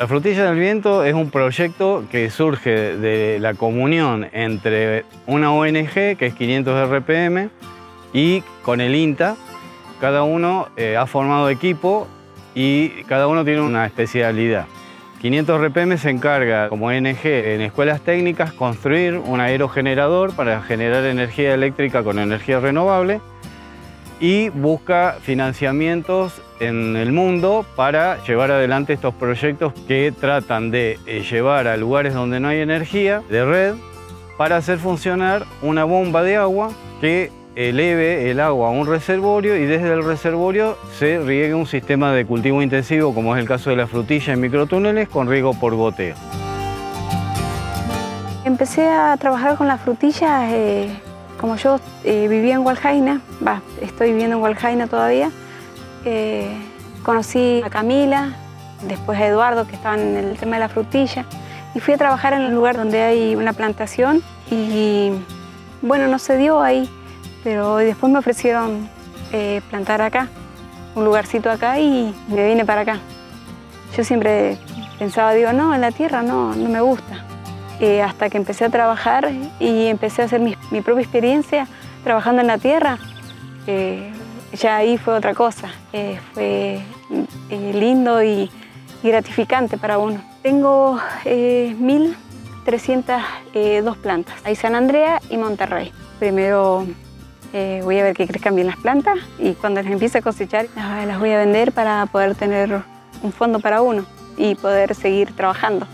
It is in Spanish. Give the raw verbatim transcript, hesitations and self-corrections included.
La Frutilla del Viento es un proyecto que surge de la comunión entre una O N G, que es quinientos R P M, y con el INTA. Cada uno eh, ha formado equipo y cada uno tiene una especialidad. quinientos R P M se encarga, como O N G, en escuelas técnicas, construir un aerogenerador para generar energía eléctrica con energía renovable y busca financiamientos en el mundo para llevar adelante estos proyectos que tratan de llevar a lugares donde no hay energía de red para hacer funcionar una bomba de agua que eleve el agua a un reservorio y desde el reservorio se riegue un sistema de cultivo intensivo, como es el caso de la frutilla en microtúneles, con riego por goteo. Empecé a trabajar con las frutillas, eh, como yo eh, vivía en Hualjaina, bah, estoy viviendo en Hualjaina todavía. Eh, conocí a Camila, después a Eduardo, que estaban en el tema de la frutilla, y fui a trabajar en el lugar donde hay una plantación y bueno, no se dio ahí, pero después me ofrecieron eh, plantar acá, un lugarcito acá, y me vine para acá. Yo siempre pensaba, digo, no, en la tierra no, no me gusta. Eh, hasta que empecé a trabajar y empecé a hacer mi, mi propia experiencia trabajando en la tierra, eh, ya ahí fue otra cosa, eh, fue eh, lindo y, y gratificante para uno. Tengo eh, mil trescientas dos plantas, hay San Andrea y Monterrey. Primero eh, voy a ver que crezcan bien las plantas y cuando las empiece a cosechar las, las voy a vender para poder tener un fondo para uno y poder seguir trabajando.